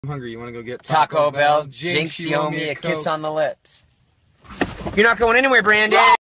I'm hungry. You want to go get Taco Bell? Jinx, you owe me a kiss on the lips. You're not going anywhere, Brandon.